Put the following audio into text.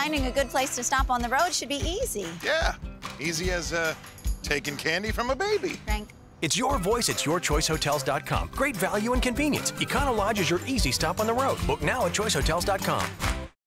finding a good place to stop on the road should be easy. Yeah, easy as taking candy from a baby. Frank. It's your voice at yourchoicehotels.com. Great value and convenience. Econo Lodge is your easy stop on the road. Book now at choicehotels.com.